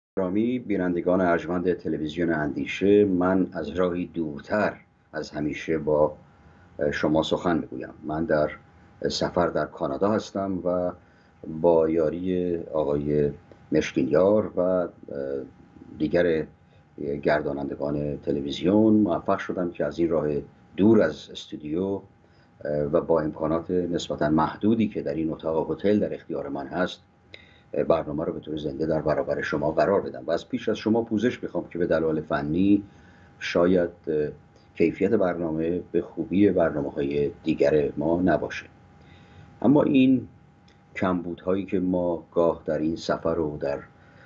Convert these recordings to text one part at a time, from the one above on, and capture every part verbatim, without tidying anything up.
گرامی بینندگان ارجمند تلویزیون اندیشه، من از راهی دورتر از همیشه با شما سخن میگویم. من در سفر در کانادا هستم و با یاری آقای مشکینیار و دیگر گردانندگان تلویزیون موفق شدم که از این راه دور از استودیو و با امکانات نسبتا محدودی که در این اتاق هتل در اختیار من هست برنامه رو به طور زنده در برابر شما قرار بدم و از پیش از شما پوزش میخوام که به دلایل فنی شاید کیفیت برنامه به خوبی برنامه‌های دیگر ما نباشه. اما این کمبودهایی که ما گاه در این سفر و در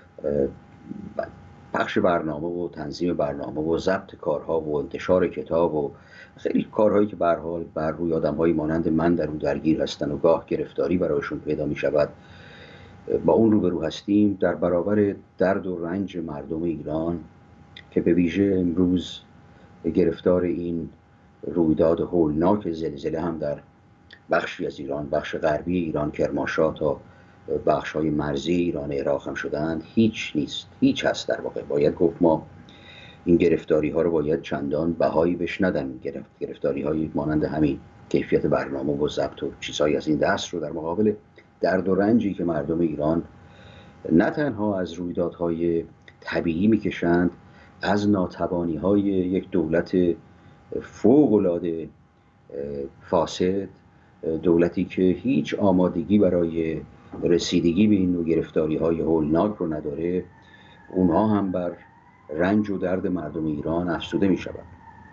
پخش برنامه و تنظیم برنامه و ضبط کارها و انتشار کتاب و خیلی کارهایی که به هر حال بر روی آدم‌های مانند من در اون درگیر هستن و گاه گرفتاری برایشون پیدا می‌شود، با اون روبرو هستیم در برابر درد و رنج مردم ایران که به ویژه امروز گرفتار این رویداد هولناک زلزله هم در بخشی از ایران، بخش غربی ایران، کرمانشاه تا بخش‌های مرزی ایران عراق هم شدند. هیچ نیست، هیچ هست. در واقع باید گفت ما این گرفتاری ها رو باید چندان بهایی بهش ندیم. گرفتاری های مانند همین کیفیت برنامه و ضبط و چیزهایی از این دست رو در مقابل درد و رنجی که مردم ایران نه تنها از رویدادهای طبیعی میکشند، از ناتوانی های یک دولت فوق‌العاده فاسد، دولتی که هیچ آمادگی برای رسیدگی به این نوع گرفتاری های هولناک رو نداره، اونها هم بر رنج و درد مردم ایران افسوده می شود.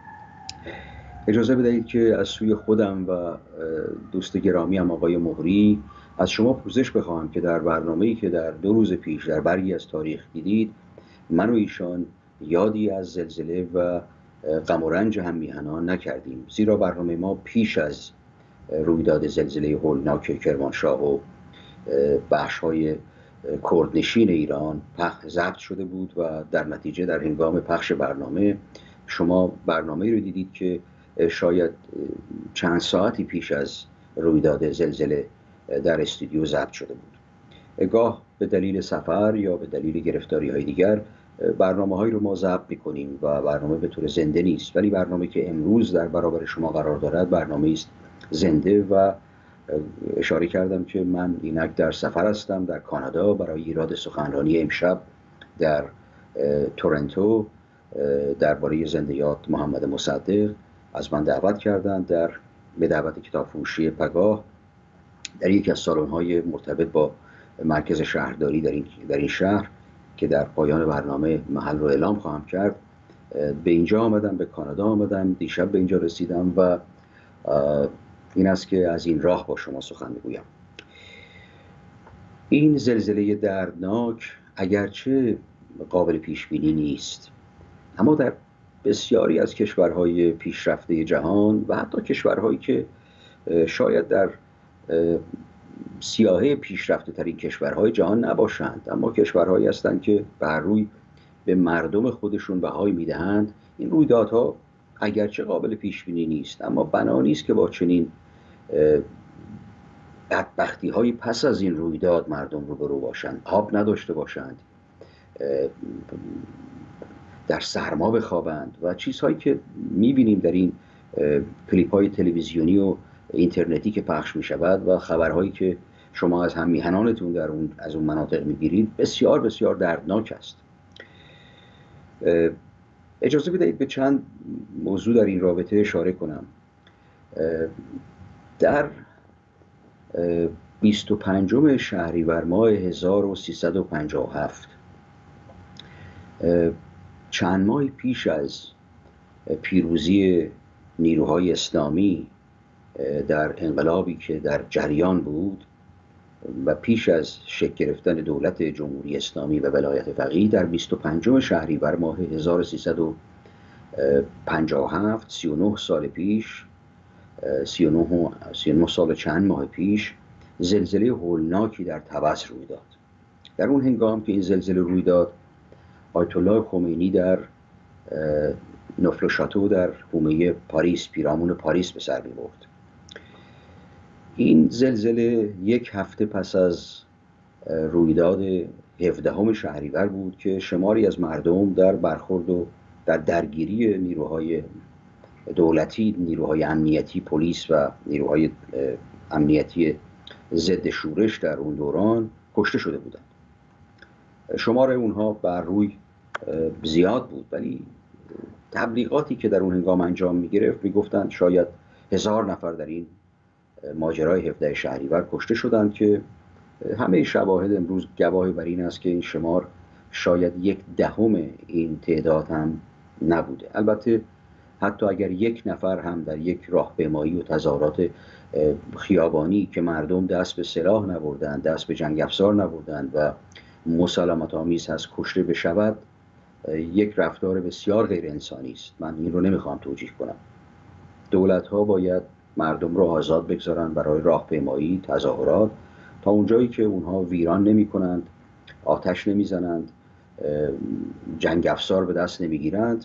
اجازه بدهید که از سوی خودم و دوست گرامی هم آقای مهری از شما پوزش بخواهم که در برنامه‌ای که در دو روز پیش در برگی از تاریخ دیدید، من و ایشان یادی از زلزله و غم و رنج هم میهنان نکردیم، زیرا برنامه ما پیش از رویداد زلزله هولناک کرمانشاه و بخش‌های کردنشین ایران ضبط شده بود و در نتیجه در هنگام پخش برنامه شما برنامه‌ای رو دیدید که شاید چند ساعتی پیش از رویداد زلزله در استودیو ضبط شده بود. گاه به دلیل سفر یا به دلیل گرفتاری‌های دیگر برنامه‌هایی رو ما ضبط می‌کنیم و برنامه به طور زنده نیست، ولی برنامه که امروز در برابر شما قرار دارد برنامه‌ای است زنده و اشاره کردم که من اینک در سفر هستم در کانادا برای ایراد سخنرانی امشب در تورنتو درباره زنده‌یاد محمد مصدق. از من دعوت کردند در به دعوت کتاب فروشی پگاه در یکی از سالن‌های مرتبط با مرکز شهرداری در این در این شهر که در پایان برنامه محل رو اعلام خواهم کرد. به اینجا آمدم، به کانادا آمدم، دیشب به اینجا رسیدم و این است که از این راه با شما سخن میگویم. این زلزله دردناک اگرچه قابل پیش بینی نیست، اما در بسیاری از کشورهای پیشرفته جهان و حتی کشورهایی که شاید در سیاهه پیشرفته ترین کشورهای جهان نباشند، اما کشورهایی هستند که بر روی به مردم خودشون بهای میدهند، این رویدادها اگرچه قابل پیش بینی نیست، اما بنا نیست که با چنین بدبختی های پس از این رویداد مردم روبرو باشند، آب نداشته باشند، در سرما بخوابند و چیزهایی که میبینیم در این کلیپ های تلویزیونی و اینترنتی که پخش میشود و خبرهایی که شما از هم میهنانتون در اون از اون مناطق میگیرید بسیار بسیار دردناک است. اجازه بدهید به چند موضوع در این رابطه اشاره کنم. در بیست و پنجم شهریور ماه هزار و سیصد و پنجاه و هفت، چند ماه پیش از پیروزی نیروهای اسلامی در انقلابی که در جریان بود و پیش از شکل گرفتن دولت جمهوری اسلامی و ولایت فقیه، در بیست و پنجم شهریور ماه هزار و سیصد و پنجاه و هفت، سی و نه سال پیش، سی و نه, سی و نه سال چند ماه پیش، زلزله هولناکی در طبس روی داد. در اون هنگام که این زلزله روی داد، آیت الله خمینی در نفل و شاتو در حومه پاریس، پیرامون پاریس به سر می برد. این زلزله یک هفته پس از رویداد هفدهم شهریور بود که شماری از مردم در برخورد و در درگیری نیروهای دولتی، نیروهای امنیتی، پلیس و نیروهای امنیتی ضد شورش در اون دوران کشته شده بودند. شمار اونها بر روی زیاد بود، ولی تبلیغاتی که در اون هنگام انجام می گرفت می گفتند شاید هزار نفر در این ماجرای هفده شهریور کشته شدند که همه شواهد امروز گواهی بر این است که این شمار شاید یک دهم این تعداد هم نبوده. البته حتی اگر یک نفر هم در یک راهپیمایی و تظاهرات خیابانی که مردم دست به سلاح نبردند، دست به جنگ افزار نبردند و مسالمت آمیز هست کشته بشود، یک رفتار بسیار غیر انسانی است. من این رو نمیخوام توجیه کنم. دولت ها باید مردم رو آزاد بگذارند برای راهپیمایی، تظاهرات، تا اونجایی که اونها ویران نمی کنند، آتش نمی زنند، جنگ افزار به دست نمی گیرند.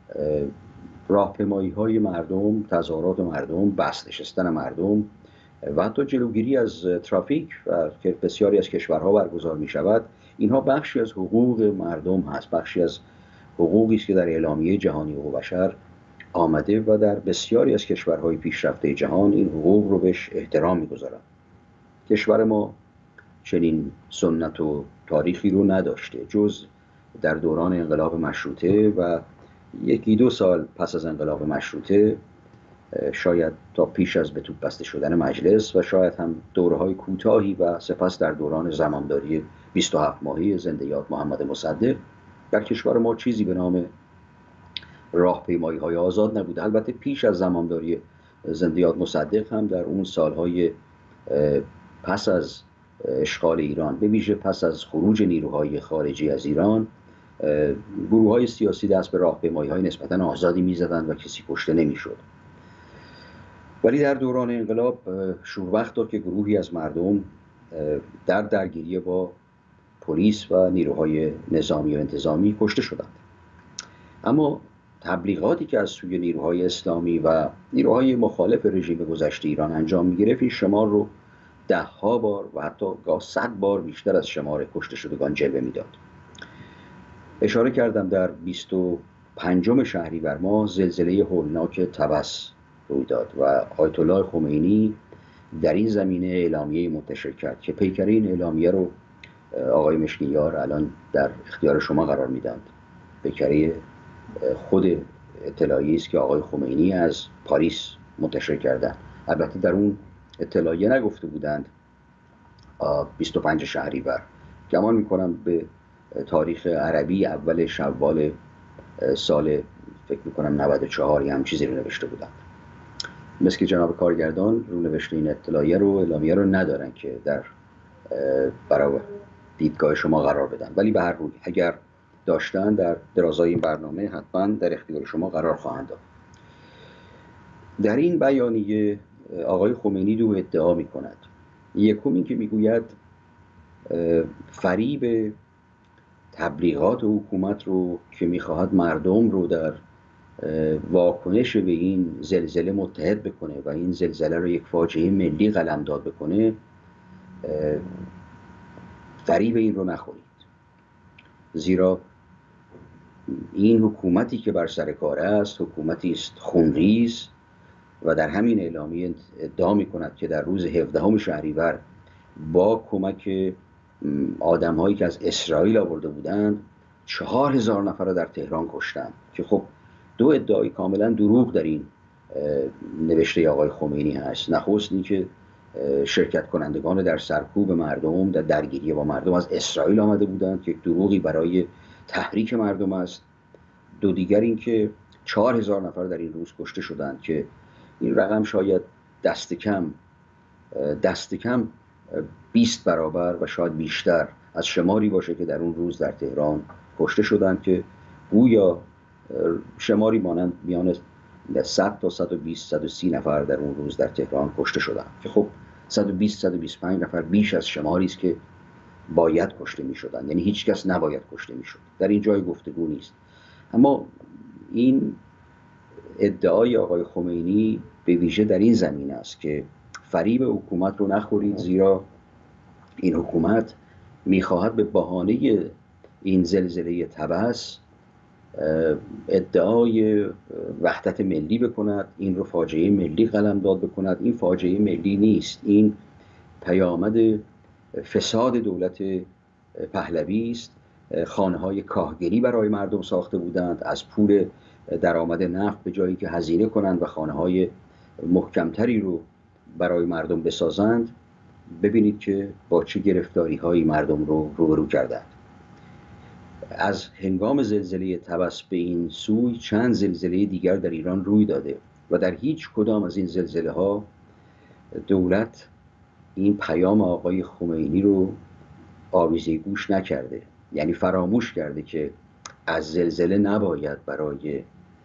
راهپیمایی های مردم، تظاهرات مردم، بس نشستن مردم و حتی جلوگیری از ترافیک و که بسیاری از کشورها برگزار می شود، اینها بخشی از حقوق مردم هست، بخشی از حقوقی است که در اعلامیه جهانی حقوق بشر آمده و در بسیاری از کشورهای پیشرفته جهان این حقوق رو بهش احترام می‌گذارند. کشور ما چنین سنت و تاریخی رو نداشته جز در دوران انقلاب مشروطه و یکی دو سال پس از انقلاب مشروطه، شاید تا پیش از به توپ بسته شدن مجلس و شاید هم دوره‌های کوتاهی و سپس در دوران زمانداری بیست و هفت ماهه زنده یاد محمد مصدق، در کشور ما چیزی به نام راهپیمایی های آزاد نبود. البته پیش از زمانداری زنده یاد مصدق هم در اون سالهای پس از اشغال ایران، به ویژه پس از خروج نیروهای خارجی از ایران، گروه های سیاسی دست به راهپیمایی های نسبتاً آزادی می‌زدند و کسی کشته نمی‌شد. ولی در دوران انقلاب شوربخت داد که گروهی از مردم در درگیری با پلیس و نیروهای نظامی و انتظامی کشته شدند. اما تبلیغاتی که از سوی نیروهای اسلامی و نیروهای مخالف رژیم گذشته ایران انجام می‌گرفت، این شمار رو ده ها بار و حتی گاه صد بار بیشتر از شمار کشته شدگان جلوه میداد. اشاره کردم در بیست و پنجم شهریور ماه زلزله هولناک طبس روی داد و آیت الله خمینی در این زمینه اعلامیه منتشر کرد که پیکره این اعلامیه رو آقای مشکینیار الان در اختیار شما قرار میدند. پیکره خود اطلاعیه است که آقای خمینی از پاریس منتشر کردند. البته در اون اطلاعیه نگفته بودند بیست و پنج شهریور، گمان میکنم به تاریخ عربی اول شوال سال فکر میکنم نود و چهار یا هم چیزی رو نوشته بودند. مثل که جناب کارگردان رو نوشته این اطلاعیه رو، اعلامیه رو ندارن که در برای دیدگاه شما قرار بدن، ولی به هر روی اگر داشتن در درازای این برنامه حتما در اختیار شما قرار خواهند داد. در این بیانیه آقای خمینی دو ادعا می کند. یکم این که می گوید فریب تبلیغات حکومت رو که می خواهد مردم رو در واکنش به این زلزله متحد بکنه و این زلزله رو یک فاجعه ملی قلمداد بکنه، فریب این رو نخورید، زیرا این حکومتی که بر سر کار است حکومتی است خونریز و در همین اعلامیه ادعا می کند که در روز هفدهم شهریور با کمک آدم هایی که از اسرائیل آورده بودند چهار هزار نفر را در تهران کشتند، که خب دو ادعای کاملا دروغ در این نوشته آقای خمینی هست. نخست این که شرکت کنندگان در سرکوب مردم در درگیری با مردم از اسرائیل آمده بودند که دروغی برای تحریک مردم است. دو دیگر این که چهار هزار نفر در این روز کشته شدند که این رقم شاید دست کم دست کم بیست برابر و شاید بیشتر از شماری باشه که در اون روز در تهران کشته شدند، که گویا شماری مانند میان صد تا صد و بیست صد و سی نفر در اون روز در تهران کشته شدند، که خب صد و بیست صد و بیست و پنج نفر بیش از شماری است که باید کشته می شدند، یعنی هیچ کس نباید کشته می شد. در این جای گفتگو نیست. اما این ادعای آقای خمینی به ویژه در این زمینه است که فریب حکومت رو نخورید، زیرا این حکومت میخواهد به بهانه این زلزله طبس ادعای وحدت ملی بکند، این رو فاجعه ملی قلمداد بکند. این فاجعه ملی نیست، این پیامد فساد دولت پهلوی است. خانه های کاهگلی برای مردم ساخته بودند از پول درآمد نفت، به جایی که هزینه کنند و خانه های محکمتری رو برای مردم بسازند. ببینید که با چه گرفتاری هایی مردم رو روبرو کردند. از هنگام زلزله طبس به این سوی چند زلزله دیگر در ایران روی داده و در هیچ کدام از این زلزله ها دولت این پیام آقای خمینی رو آویزه گوش نکرده، یعنی فراموش کرده که از زلزله نباید برای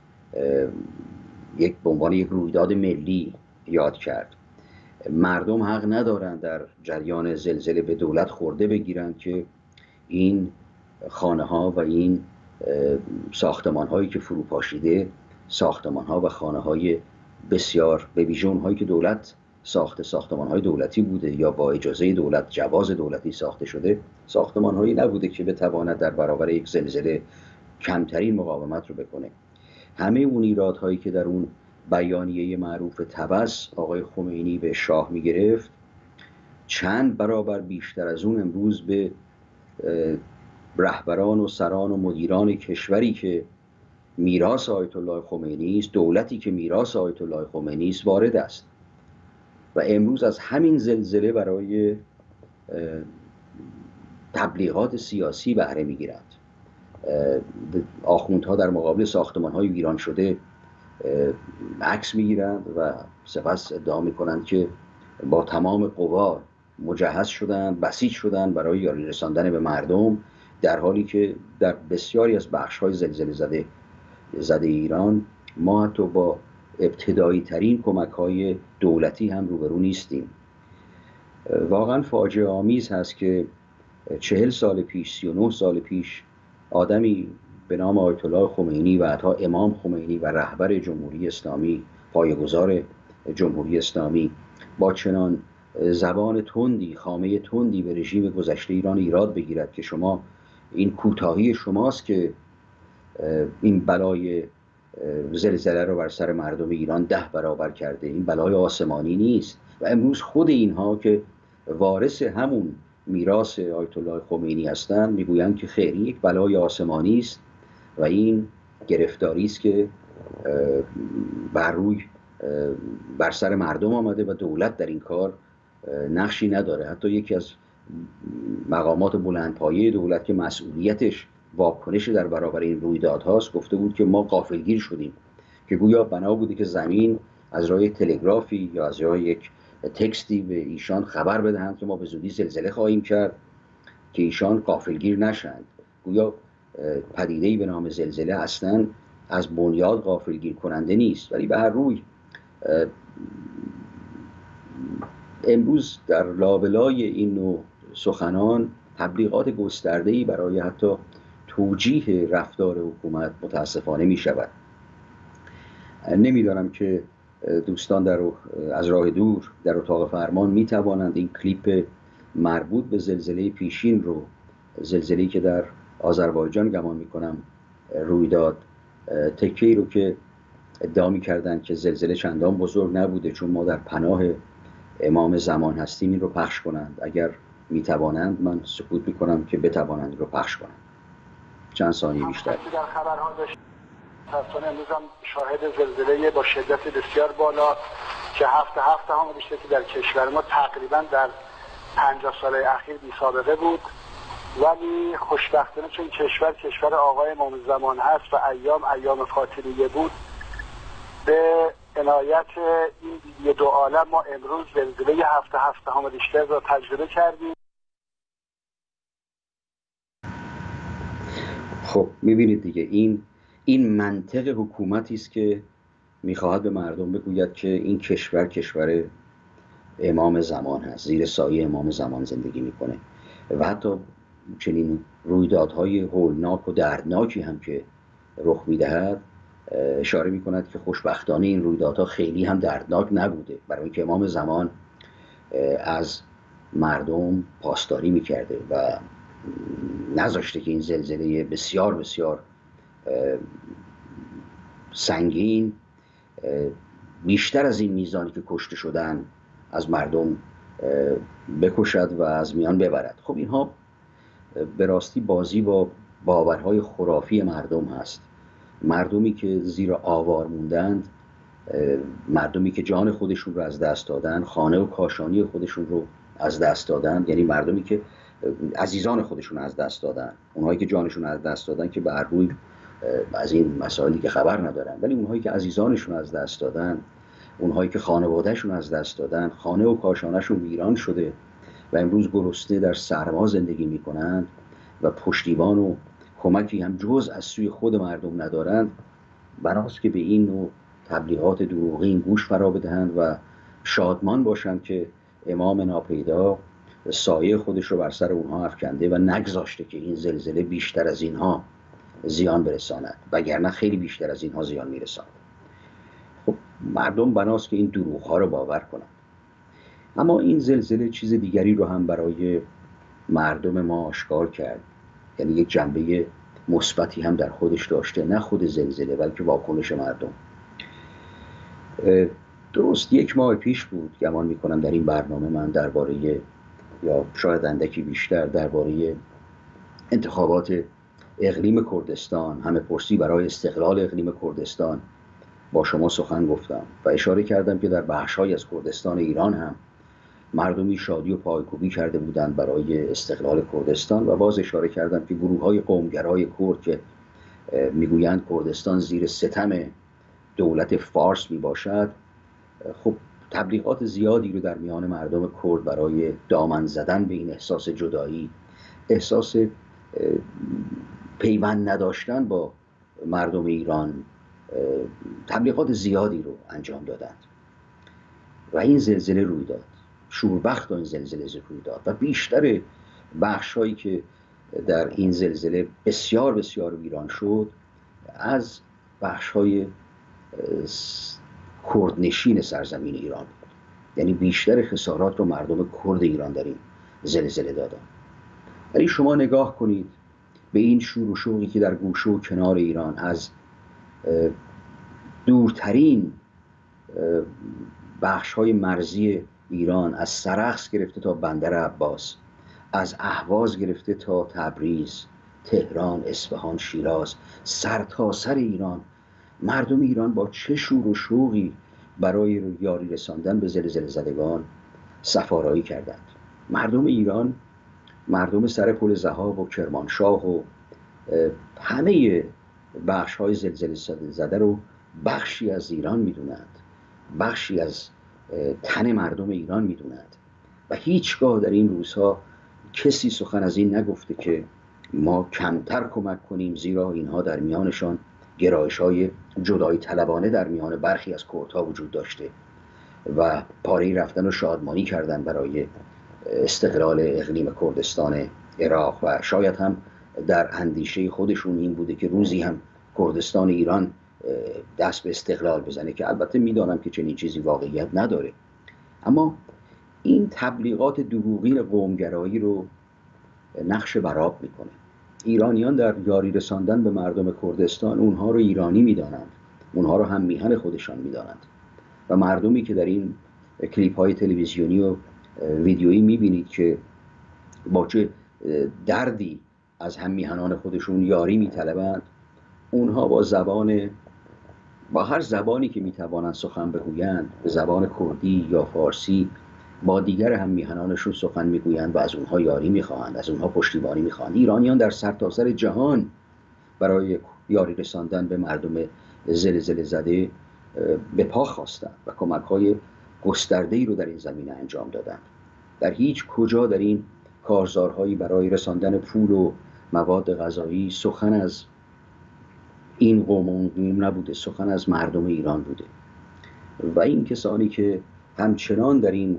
یک به عنوان یک رویداد ملی یاد کرد. مردم حق ندارند در جریان زلزله به دولت خورده بگیرند که این خانه ها و این ساختمان هایی که فروپاشیده، ساختمان ها و خانه های بسیار به ویژه اونهایی که دولت ساخته ساختمان های دولتی بوده یا با اجازه دولت، جواز دولتی ساخته شده، ساختمان هایی نبوده که بتواند در برابر یک زلزله کمترین مقاومت رو بکنه. همه اون ایرادهایی که در اون بیانیه معروف طبس آقای خمینی به شاه میگرفت چند برابر بیشتر از اون امروز به رهبران و سران و مدیران کشوری که میراث آیت الله خمینی است، دولتی که میراث آیت الله خمینی است وارد است و امروز از همین زلزله برای تبلیغات سیاسی بهره میگیرند. آخوندها در مقابل ساختمان‌های ویران شده عکس میگیرند و سپس ادعا میکنند که با تمام قوا مجهز شدند، بسیج شدند برای یاری رساندن به مردم، در حالی که در بسیاری از بخش‌های زلزله زده زده ایران ما حتی با ابتدایی ترین کمک‌های دولتی هم روبرو نیستیم. واقعا فاجعه آمیز هست که چهل سال پیش، سی و نه سال پیش آدمی به نام آیت الله خمینی و حتی امام خمینی و رهبر جمهوری اسلامی، پایه‌گذار جمهوری اسلامی، با چنان زبان تندی، خامه تندی به رژیم گذشته ایران ایراد بگیرد که شما این کوتاهی شماست که این بلای زلزله رو بر سر مردم ایران ده برابر کرده. این بلای آسمانی نیست و امروز خود اینها که وارث همون میراث آیت الله خمینی هستند میگویند که خیر، این یک بلای آسمانی است و این گرفتاری است که بر روی بر سر مردم آمده و دولت در این کار نقشی نداره. حتی یکی از مقامات بلندپایه دولت که مسئولیتش واکنش در برابر این رویدادهاست گفته بود که ما غافلگیر شدیم، که گویا بنا بوده که زمین از راه تلگرافی یا از راه یک تکستی به ایشان خبر بدهند که ما به زودی زلزله خواهیم کرد که ایشان غافلگیر نشند. گویا پدیده‌ای به نام زلزله اصلا از بنیاد غافلگیر کننده نیست. ولی به هر روی امروز در لابلای این نوع سخنان تبلیغات گسترده‌ای برای حتی توجیه رفتار حکومت متاسفانه می شود. نمیدانم که دوستان در از راه دور در اتاق فرمان می توانند این کلیپ مربوط به زلزله پیشین رو، زلزله‌ای که در آذربایجان گمان می کنم روی داد، تکه‌ای رو که ادعا می کردند که زلزله چندان بزرگ نبوده چون ما در پناه امام زمان هستیم، این رو پخش کنند. اگر می توانند من سکوت می کنم که بتوانند رو پخش کنند. چند ثانیه بیشتر. در خبرها داشت تاسون امروز هم شاهد زلزله با شدت بسیار بالا که هفت هفت هم بیشتر که در کشور ما تقریبا در پنجاه سال اخیر بی سابقه بود. ولی خوشبختانه چون کشور کشور آقای امام زمان هست و ایام ایام فاطمیه بود، به عنایت این دو عالم ما امروز زلزله هفت هفت هم بیشتر را تجربه کردیم. خب میبینید دیگه این این منطق حکومتی است که میخواهد به مردم بگوید که این کشور کشور امام زمان هست، زیر سایه امام زمان زندگی میکنه و حتی چنین رویدادهای هولناک و دردناکی هم که رخ میدهد اشاره میکند که خوشبختانه این رویدادها خیلی هم دردناک نبوده، برای اینکه امام زمان از مردم پاسداری میکرده و نذاشته که این زلزله بسیار بسیار سنگین بیشتر از این میزانی که کشته شدن از مردم بکشد و از میان ببرد. خب اینها به راستی بازی با باورهای خرافی مردم هست. مردمی که زیر آوار موندند، مردمی که جان خودشون رو از دست دادن، خانه و کاشانی خودشون رو از دست دادن، یعنی مردمی که عزیزان خودشون از دست دادن، اونهایی که جانشون از دست دادن که بر روی از این مسائلی که خبر ندارن، ولی اونهایی که عزیزانشون از دست دادن، اونهایی که خانوادهشون از دست دادن، خانه و کاشانشون ویران شده و امروز گرسنه در سرما زندگی میکنند و پشتیبان و کمکی هم جز از سوی خود مردم ندارند، بناست که به این نوع تبلیغات دروغین گوش فرا بدهند و شادمان باشند که امام ناپیدا سایه خودش رو بر سر اونها افکنده و نگذاشته که این زلزله بیشتر از اینها زیان برساند، وگرنه خیلی بیشتر از اینها زیان میرساند. خب مردم بناست که این دروغ ها رو باور کنند. اما این زلزله چیز دیگری رو هم برای مردم ما آشکار کرد، یعنی یک جنبه مثبتی هم در خودش داشته، نه خود زلزله بلکه واکنش مردم. درست یک ماه پیش بود گمان میکنم در این برنامه من درباره، یا شاید اندکی بیشتر، درباره انتخابات اقلیم کردستان، همه پرسی برای استقلال اقلیم کردستان با شما سخن گفتم و اشاره کردم که در بخش‌های از کردستان ایران هم مردمی شادی و پایکوبی کرده بودند برای استقلال کردستان و باز اشاره کردم که گروه‌های قومگرای کرد که میگویند کردستان زیر ستم دولت فارس میباشد، خب تبلیغات زیادی رو در میان مردم کرد برای دامن زدن به این احساس جدایی، احساس پیوند نداشتن با مردم ایران، تبلیغات زیادی رو انجام دادند و این زلزله روی داد. شوربخت این زلزله روی داد و بیشتر بخش‌هایی که در این زلزله بسیار بسیار ویران شد از بخش‌های کردنشین سرزمین ایران بود. یعنی بیشتر خسارات رو مردم کرد ایران در این زلزله دادن. ولی شما نگاه کنید به این شور و شوقی که در گوشه و کنار ایران، از دورترین بخش‌های مرزی ایران، از سرخس گرفته تا بندر عباس، از اهواز گرفته تا تبریز، تهران، اصفهان، شیراز، سر تا سر ایران، مردم ایران با چه شور و شوقی برای یاری رساندن به زلزله زدگان سفارایی کردند. مردم ایران، مردم سر پل ذهاب و کرمانشاه و همه بخش‌های زلزله زده رو بخشی از ایران می‌دونند، بخشی از تن مردم ایران می‌دونند و هیچگاه در این روزها کسی سخن از این نگفته که ما کمتر کمک کنیم، زیرا اینها در میانشان گرایش‌های جدایی طلبانه در میان برخی از کردها وجود داشته و پاره رفتن و شادمانی کردن برای استقلال اقلیم کردستان عراق و شاید هم در اندیشه خودشون این بوده که روزی هم کردستان ایران دست به استقلال بزنه، که البته میدانم که چنین چیزی واقعیت نداره. اما این تبلیغات دروغین قومگرایی رو نقش براب میکنه. ایرانیان در یاری رساندن به مردم کردستان اونها رو ایرانی میدانند، اونها رو هم میهن خودشان میدانند و مردمی که در این کلیپ های تلویزیونی و ویدیویی میبینید که با چه دردی از هم میهنان خودشون یاری میطلبند، اونها با زبان، با هر زبانی که میتوانند سخن بگویند، به زبان کردی یا فارسی با دیگر هم میهنانشون سخن میگویند و از اونها یاری میخواهند، از اونها پشتیبانی میخواهند. ایرانیان در سرتاسر سر جهان برای یاری رساندن به مردم زلزله زده به پا خواستند و کمک‌های گسترده‌ای رو در این زمینه انجام دادند. در هیچ کجا در این کارزارهایی برای رساندن پول و مواد غذایی سخن از این قوم و قوم نبوده، سخن از مردم ایران بوده و این کسانی که همچنان در این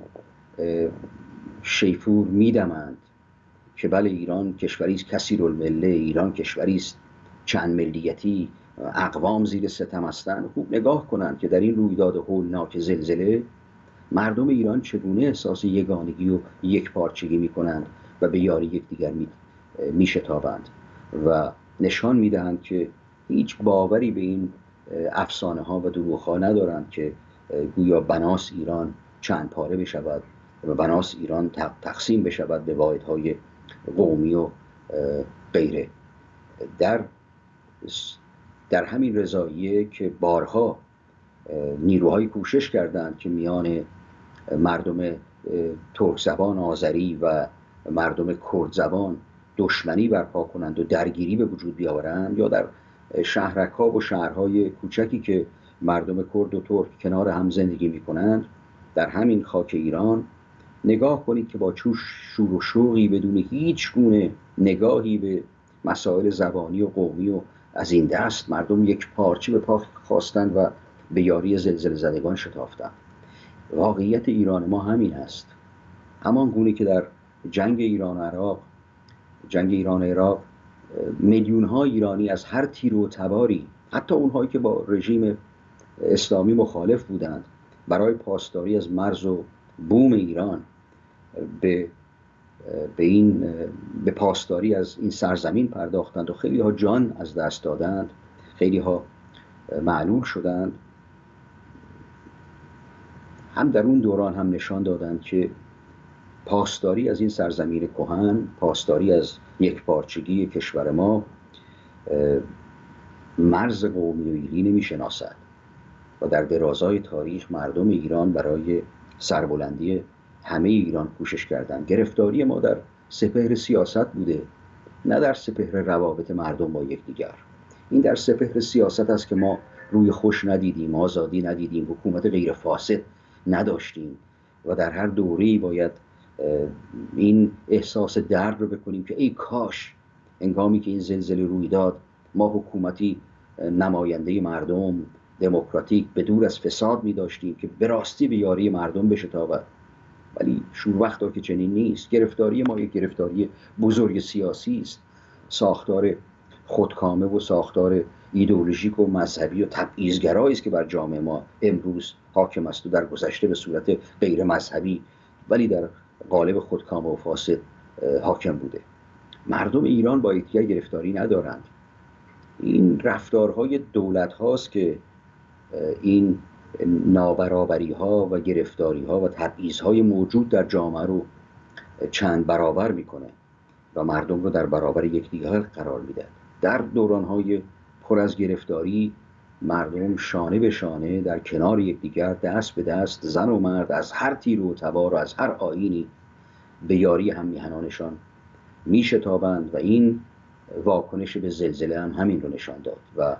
شیپور میدمند که بله ایران کشوری است کثیرالمله، ایران کشوری است چند ملیتی، اقوام زیر ستم هستند، خوب نگاه کنند که در این رویداد هولناک زلزله مردم ایران چگونه احساس یگانگی و یک پارچگی میکنند و به یاری یکدیگر میشتابند و نشان میدهند که هیچ باوری به این افسانه ها و دروغ ها ندارند که گویا بناس ایران چند پاره بشود و بناس ایران تقسیم بشود به واحدهای قومی و غیره. در در همین رضاییه که بارها نیروهای کوشش کردند که میان مردم ترک زبان آذری و مردم کرد زبان دشمنی برپا کنند و درگیری به وجود بیاورند، یا در شهرک‌ها و شهرهای کوچکی که مردم کرد و ترک کنار هم زندگی می‌کنند در همین خاک ایران نگاه کنید که با چوش شور و شوقی بدون هیچ گونه نگاهی به مسائل زبانی و قومی و از این دست مردم یک پارچه به پا خواستند و به یاری زلزله زدگان شتافتند. واقعیت ایران ما همین است. همان گونه که در جنگ ایران و عراق جنگ ایران و عراق میلیون ها ایرانی از هر تیر و تباری، حتی اونهایی که با رژیم اسلامی مخالف بودند، برای پاسداری از مرز و بوم ایران به به این به پاسداری از این سرزمین پرداختند و خیلی ها جان از دست دادند، خیلی ها معلول شدند. هم در اون دوران هم نشان دادند که پاسداری از این سرزمین کهن، پاسداری از یک پارچگی کشور ما مرز قومی و ایلی نمی‌شناسد و در درازای تاریخ مردم ایران برای سربلندی همه ایران کوشش کردند. گرفتاری ما در سپهر سیاست بوده، نه در سپهر روابط مردم با یکدیگر. این در سپهر سیاست است که ما روی خوش ندیدیم، آزادی ندیدیم، حکومت غیر فاسد نداشتیم و در هر دوره‌ای باید این احساس درد رو بکنیم که ای کاش هنگامی که این زلزله روی داد ما حکومتی نماینده مردم دموکراتیک به دور از فساد می داشتیم که به راستی به یاری مردم بشتابد. ولی شور وقتا که چنین نیست. گرفتاری ما یک گرفتاری بزرگ سیاسی است، ساختار خودکامه و ساختار ایدئولوژیک و مذهبی و تبعیض‌گرایی است که بر جامعه ما امروز حاکم است و در گذشته به صورت غیر مذهبی ولی در قالب خودکامه و فاسد حاکم بوده. مردم ایران با یکدیگر گرفتاری ندارند. این رفتارهای دولت هاست که این نابرابری ها و گرفتاری ها و تبعیض های موجود در جامعه رو چند برابر میکنه و مردم رو در برابر یکدیگر قرار میده. در دوران های پر از گرفتاری مردم شانه به شانه در کنار یکدیگر، دست به دست، زن و مرد از هر تیر و تبار و از هر آیینی به یاری هم میهنانشان میشتابند و این واکنش به زلزله هم همین رو نشان داد و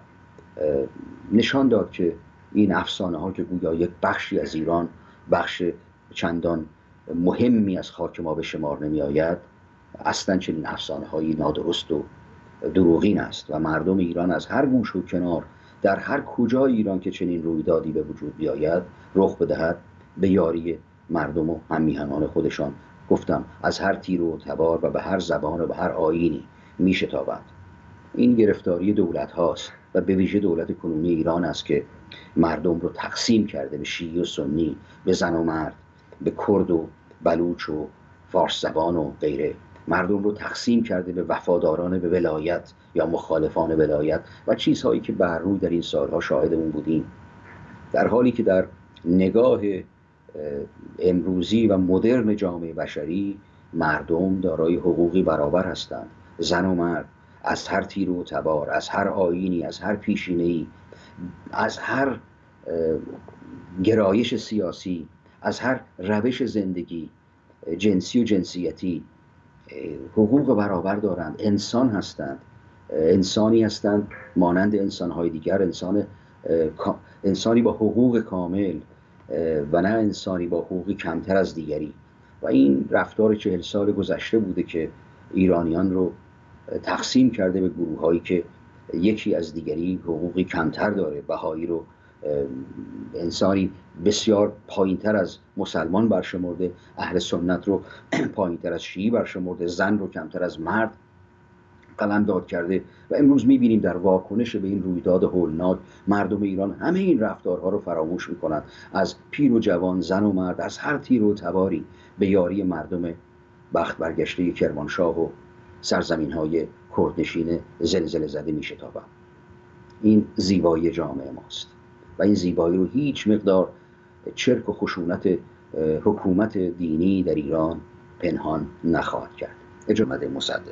نشان داد که این افسانه ها که گویا یک بخشی از ایران بخش چندان مهمی از خاک ما به شمار نمی آید اصلا چنین افسانه هایی نادرست و دروغین است و مردم ایران از هر گوش و کنار در هر کجای ایران که چنین رویدادی به وجود بیاید رخ بدهد به یاری مردم و هم میهنان خودشان، گفتم از هر تیر و تبار و به هر زبان و به هر آیینی میشتابند. این گرفتاری دولت هاست و به ویژه دولت کنونی ایران است که مردم رو تقسیم کرده به شیعی و سنی، به زن و مرد، به کرد و بلوچ و فارس زبان و غیره. مردم رو تقسیم کرده به وفاداران به ولایت یا مخالفان ولایت و چیزهایی که بر روی در این سالها شاهد اون بودیم، در حالی که در نگاه امروزی و مدرن جامعه بشری مردم دارای حقوقی برابر هستند. زن و مرد از هر تیر و تبار، از هر آیینی، از هر پیشینه‌ای، از هر گرایش سیاسی، از هر روش زندگی جنسی و جنسیتی حقوق برابر دارند. انسان هستند، انسانی هستند مانند انسان‌های دیگر، انسان انسانی با حقوق کامل و نه انسانی با حقوقی کمتر از دیگری. و این رفتار چهل سال گذشته بوده که ایرانیان رو تقسیم کرده به گروه‌هایی که یکی از دیگری حقوقی کمتر داره. بهایی رو انسانی بسیار پایینتر از مسلمان برشمرده، اهل سنت رو پایینتر از شیعی برشمرده، زن رو کمتر از مرد قلمداد کرده. و امروز می‌بینیم در واکنش به این رویداد هولناک مردم ایران همه این رفتارها رو فراموش می‌کنند. از پیر و جوان، زن و مرد، از هر تیر و تباری به یاری مردم بخت برگشته کرمانشاه و سرزمین های کردنشین زلزله زده می شتابم. این زیبایی جامعه ماست و این زیبایی رو هیچ مقدار چرک و خشونت حکومت دینی در ایران پنهان نخواهد کرد. اجازه مصدق.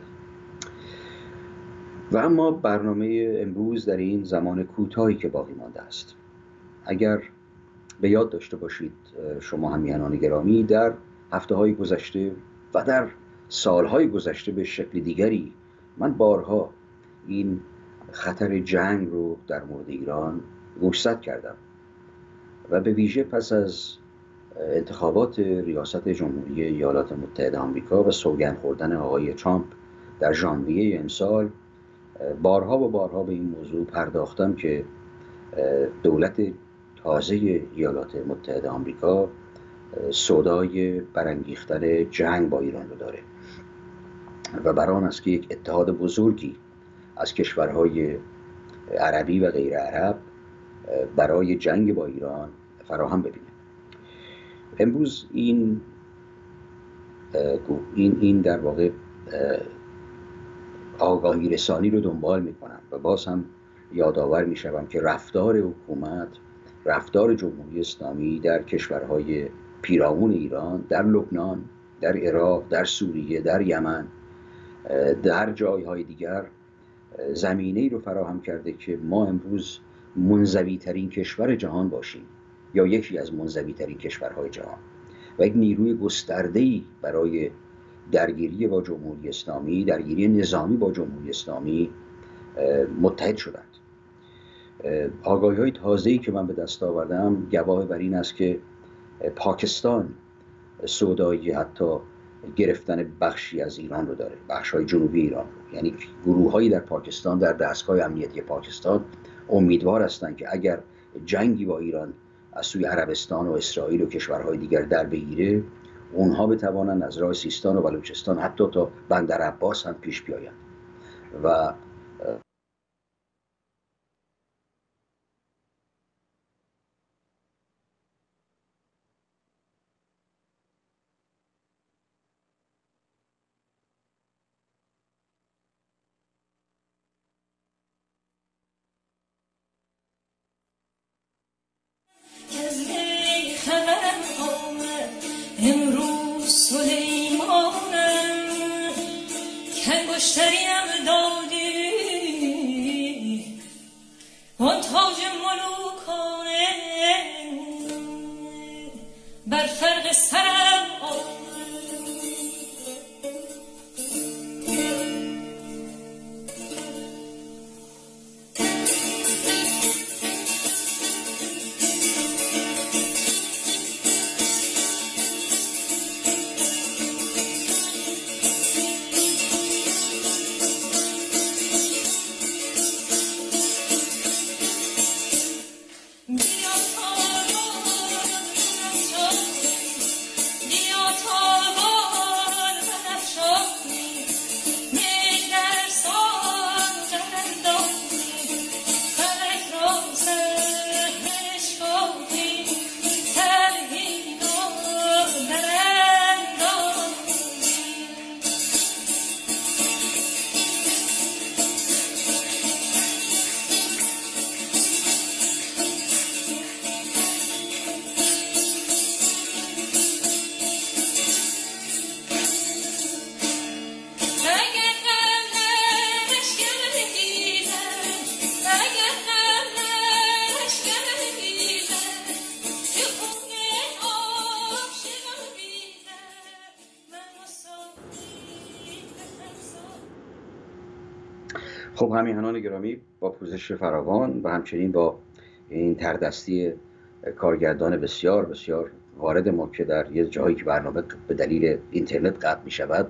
و اما برنامه امروز در این زمان کوتاهی که باقی مانده است، اگر به یاد داشته باشید شما همیهنان گرامی، در هفته های گذشته و در سالهای گذشته به شکل دیگری من بارها این خطر جنگ رو در مورد ایران گوشزد کردم و به ویژه پس از انتخابات ریاست جمهوری ایالات متحده آمریکا و سوگند خوردن آقای ترامپ در ژانویه امسال بارها و بارها به این موضوع پرداختم که دولت تازه ایالات متحده آمریکا سودای برانگیختن جنگ با ایران رو داره و بر آن است که یک اتحاد بزرگی از کشورهای عربی و غیر عرب برای جنگ با ایران فراهم ببینه. امروز این این این در واقع آگاهی رسانی رو دنبال میکنم و باز هم یادآور میشوم که رفتار حکومت، رفتار جمهوری اسلامی در کشورهای پیرامون ایران، در لبنان، در عراق، در سوریه، در یمن، در جایهای دیگر زمینه‌ای رو فراهم کرده که ما امروز منزوی ترین کشور جهان باشیم یا یکی از منزوی ترین کشورهای جهان و یک نیروی گسترده‌ای برای درگیری با جمهوری اسلامی، درگیری نظامی با جمهوری اسلامی متحد شدند. آگاهی‌های تازه‌ای که من به دست آوردم گواه بر این است که پاکستان سودای حتی گرفتن بخشی از ایران رو داره، بخش‌های جنوبی ایران رو. یعنی گروه‌هایی در پاکستان، در دستگاه امنیتی پاکستان امیدوار هستند که اگر جنگی با ایران از سوی عربستان و اسرائیل و کشورهای دیگر در بگیره، اونها بتوانند از راه سیستان و بلوچستان حتی تا بندر عباس هم پیش بیایند و امروز سلیمانم کنگشتریم دادی آن تاج ملوکانه بر فرق سرم خب همیهنان گرامی، با پوزش فراوان و همچنین با این تردستی کارگردان بسیار بسیار وارد ما که در یه جایی که برنامه به دلیل اینترنت قطع می شود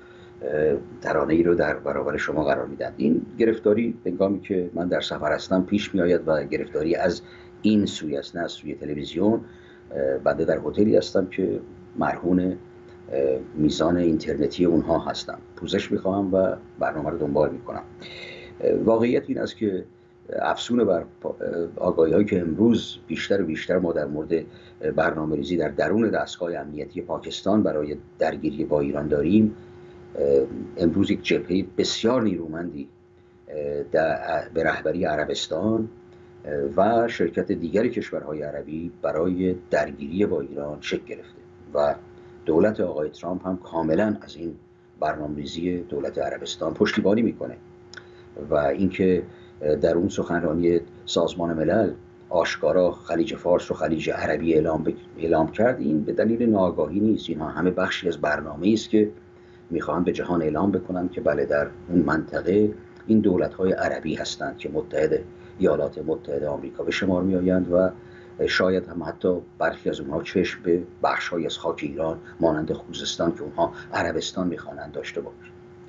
ترانه ای رو در برابر شما قرار میدن. این گرفتاری هنگامی که من در سفر هستم پیش می آید و گرفتاری از این سوی است، نه از سوی تلویزیون. بنده در هتلی هستم که مرهون میزان اینترنتی اونها هستم. پوزش میخواهم و برنامه رو دنبال میکنم. واقعیت این است که افسون بر آگاهی هایی که امروز بیشتر و بیشتر ما در مورد برنامه ریزی در درون دستگاه امنیتی پاکستان برای درگیری با ایران داریم امروز یک جبهه بسیار نیرومندی به رهبری عربستان و شرکت دیگر کشورهای عربی برای درگیری با ایران شکل گرفته و دولت آقای ترامپ هم کاملا از این برنامه‌ریزی دولت عربستان پشتیبانی میکنه و اینکه در اون سخنرانی سازمان ملل آشکارا خلیج فارس رو خلیج عربی اعلام, ب... اعلام کرد، این به دلیل ناآگاهی نیست. اینها همه بخشی از برنامه‌ای است که میخوان به جهان اعلام بکنن که بله در اون منطقه این دولت‌های عربی هستند که متحد ایالات متحده آمریکا به شمار میآیند و شاید هم حتی برخی از اونها چشم به بخش‌های از خاک ایران مانند خوزستان که اونها عربستان میخوانند داشته باشند.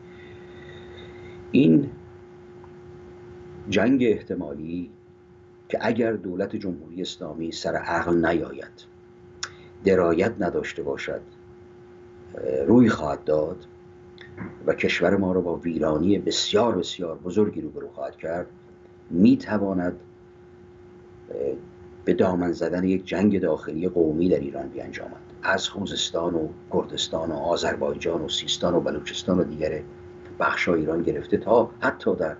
این جنگ احتمالی که اگر دولت جمهوری اسلامی سر عقل نیاید، درایت نداشته باشد، روی خواهد داد و کشور ما را با ویرانی بسیار بسیار بزرگی روبرو خواهد کرد. میتواند به دامن زدن یک جنگ داخلی قومی در ایران بیانجامد، از خوزستان و کردستان و آذربایجان و سیستان و بلوچستان و دیگر بخش‌های ایران گرفته تا حتی در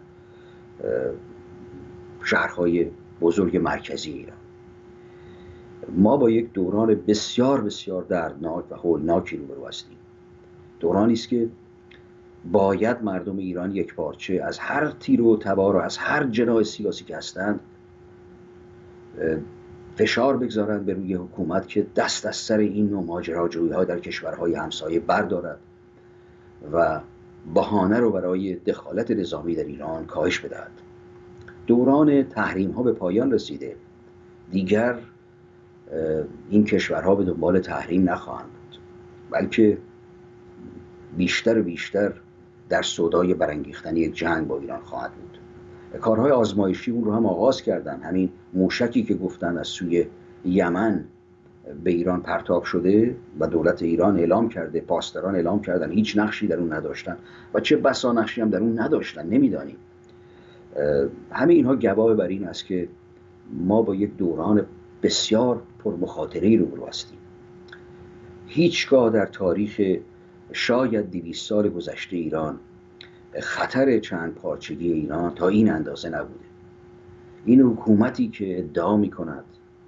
شهرهای بزرگ مرکزی ایران. ما با یک دوران بسیار بسیار دردناک و هولناکی روبرو هستیم. دورانی است که باید مردم ایران یک پارچه از هر تیر و تبار و از هر جناح سیاسی که هستند فشار بگذارند به روی حکومت که دست از سر این نوع ماجراجویی‌ها در کشورهای همسایه بردارد و بهانه رو برای دخالت نظامی در ایران کاهش بدهد. دوران تحریم ها به پایان رسیده. دیگر این کشورها به دنبال تحریم نخواهند بود، بلکه بیشتر و بیشتر در سودای برانگیختن یک جنگ با ایران خواهد بود. کارهای آزمایشی اون رو هم آغاز کردن. همین موشکی که گفتن از سوی یمن به ایران پرتاب شده و دولت ایران اعلام کرده، پاسداران اعلام کردن هیچ نقشی در اون نداشتن و چه بسا نقشی هم در اون نداشتن نمیدانیم. همه اینها گواه بر این است که ما با یک دوران بسیار پرمخاطره‌ای روبرو هستیم. هیچگاه در تاریخ شاید دویست سال گذشته ایران خطر چند پارچگی ایران تا این اندازه نبوده. این حکومتی که ادعا می کند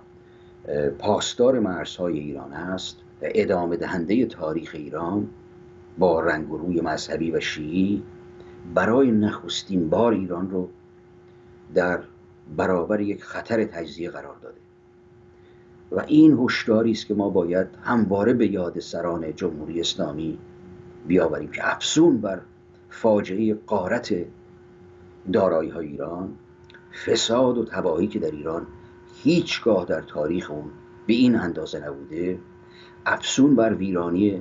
پاسدار مرزهای ایران است و ادامه دهنده تاریخ ایران با رنگ و روی مذهبی و شیعی، برای نخستین بار ایران رو در برابر یک خطر تجزیه قرار داده و این هشداری است که ما باید همواره به یاد سران جمهوری اسلامی بیاوریم که افسون بر فاجعه غارت دارایی‌های ایران، فساد و تباهی که در ایران هیچگاه در تاریخ اون به این اندازه نبوده، افسون بر ویرانی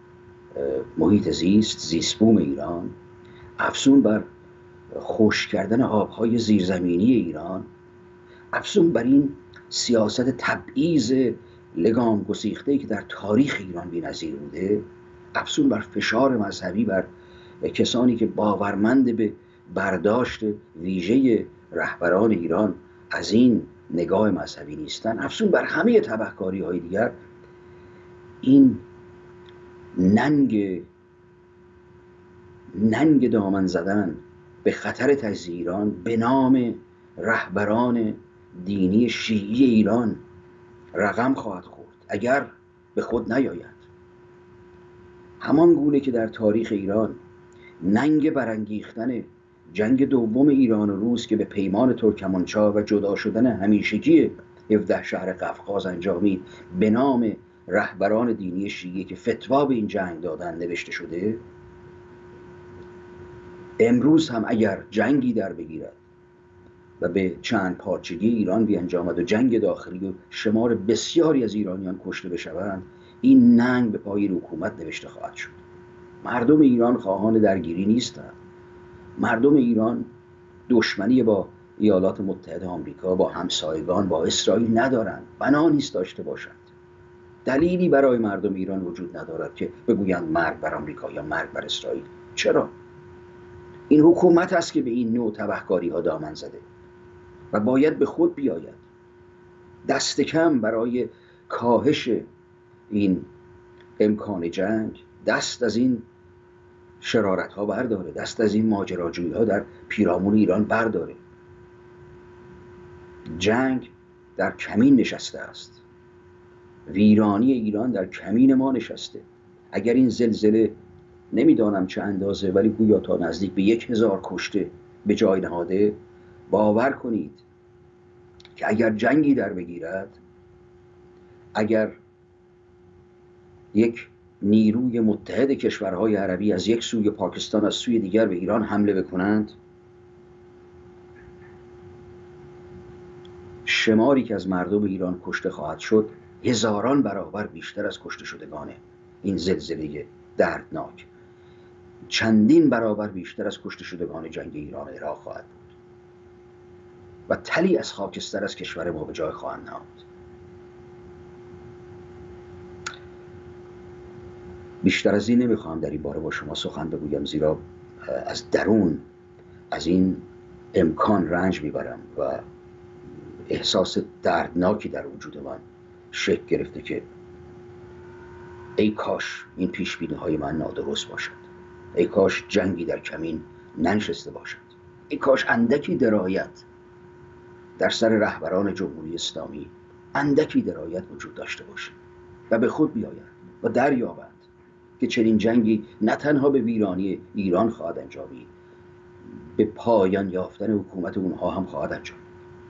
محیط زیست، زیستبوم ایران، افسون بر خشک کردن آبهای زیرزمینی ایران، افسون بر این سیاست تبعیض لگام گسیخته‌ای که در تاریخ ایران بی‌نظیر بوده، افسون بر فشار مذهبی بر کسانی که باورمند به برداشت ویژه رهبران ایران از این نگاه مذهبی نیستن، افسون بر همه تبهکاری‌های دیگر، این ننگ ننگ دامن زدن به خطر تجزیه ایران به نام رهبران دینی شیعی ایران رقم خواهد خورد اگر به خود نیاید. همان گونه که در تاریخ ایران ننگ برانگیختن جنگ دوم ایران و روس که به پیمان ترکمانچای و جدا شدن همیشگی هفده شهر قفقاز انجامید به نام رهبران دینی شیعی که فتوا به این جنگ دادن نوشته شده، امروز هم اگر جنگی در بگیرد و به چند پارچگی ایران بیانجامد و جنگ داخلی و شمار بسیاری از ایرانیان کشته بشوند، این ننگ به پای حکومت نوشته خواهد شد. مردم ایران خواهان درگیری نیستند. مردم ایران دشمنی با ایالات متحده آمریکا، با همسایگان، با اسرائیل ندارند. بنا نیست داشته باشند. دلیلی برای مردم ایران وجود ندارد که بگویند مرگ بر آمریکا یا مرگ بر اسرائیل. چرا؟ این حکومت است که به این نوع تبهکاری ها دامن زده و باید به خود بیاید. دست کم برای کاهش این امکان جنگ دست از این شرارت ها برداره، دست از این ماجراجویی ها در پیرامون ایران برداره. جنگ در کمین نشسته است، ویرانی ایران در کمین ما نشسته. اگر این زلزله نمیدانم چه اندازه ولی گویا تا نزدیک به یک هزار کشته به جای نهاده، باور کنید که اگر جنگی در بگیرد، اگر یک نیروی متحد کشورهای عربی از یک سوی، پاکستان از سوی دیگر به ایران حمله بکنند، شماری که از مردم ایران کشته خواهد شد هزاران برابر بیشتر از کشته شدگان این زلزله دردناک، چندین برابر بیشتر از کشته شدگان جنگ ایران و عراق خواهد بود و تلی از خاکستر از کشور ما به جای خواهند نهاد. بیشتر از این نمیخواهم در این باره با شما سخن بگویم، زیرا از درون از این امکان رنج میبرم و احساس دردناکی در وجود من شکل گرفته که ای کاش این پیشبینی های من نادرست باشد، ای کاش جنگی در کمین ننشسته باشد، ای کاش اندکی درایت در سر رهبران جمهوری اسلامی، اندکی درایت وجود داشته باشد و به خود بیاید و دریابند که چنین جنگی نه تنها به ویرانی ایران خواهد انجامید، به پایان یافتن حکومت اونها هم خواهد انجامید.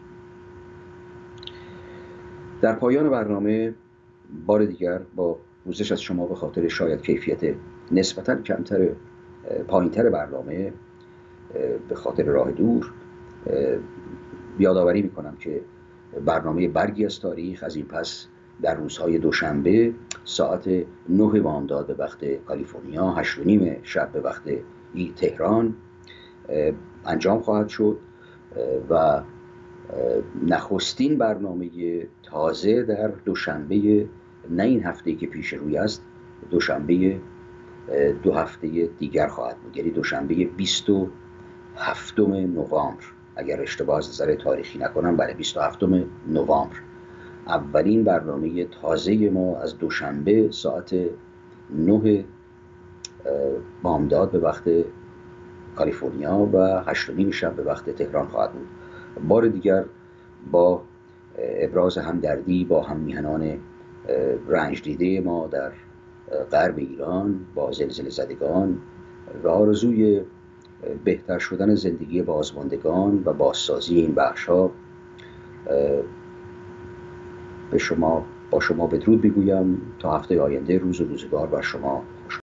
در پایان برنامه بار دیگر با پوزش از شما به خاطر شاید کیفیت نسبتاً کمتر پایینتر برنامه به خاطر راه دور یادآوری میکنم که برنامه برگی از تاریخ از این پس در روزهای دوشنبه ساعت نه بامداد به وقت کالیفرنیا، هشت و نیم شب به وقت تهران انجام خواهد شد و نخستین برنامه تازه در دوشنبه، نه این هفته که پیش روی است، دوشنبه دو هفته دیگر خواهد بود، یعنی دوشنبه بیست و هفتم نوامبر، اگر اشتباه از نظر تاریخی نکنم، برای بیست و هفتم نوامبر اولین برنامه تازه ما از دوشنبه ساعت نه بامداد به وقت کالیفرنیا و هشت و نیم شب به وقت تهران خواهد بود. بار دیگر با ابراز همدردی با هم میهنان رنج دیده ما در غرب ایران، با زلزله زدگان و آرزوی بهتر شدن زندگی بازماندگان و بازسازی این بخش‌ها به شما با شما بدرود میگویم. تا هفته آینده روز و روزگار بر شما